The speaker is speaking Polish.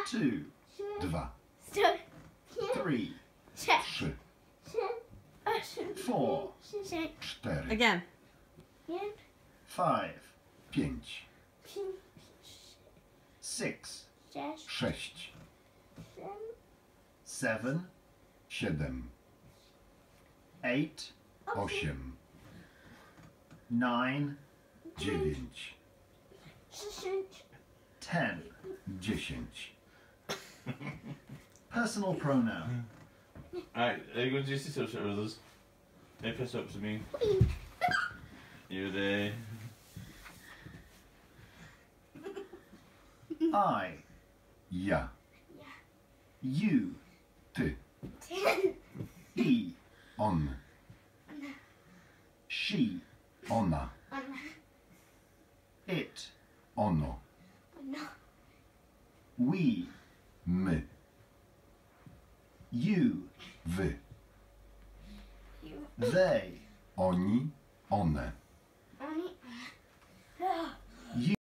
Two. Dwa. Three. Trzy. Four. Cztery. Again. Five. Pięć. Six. Sześć. Seven. Siedem. Eight. Osiem. Nine. Dziewięć. 10. 10. Personal pronoun. Alright, are you going to do sit-ups with us? Hey, press up to me. You there? I. Ja. You. Ty. He. On. She. Ona. It. Ono. We. My. You. Wy. They. Oni. One.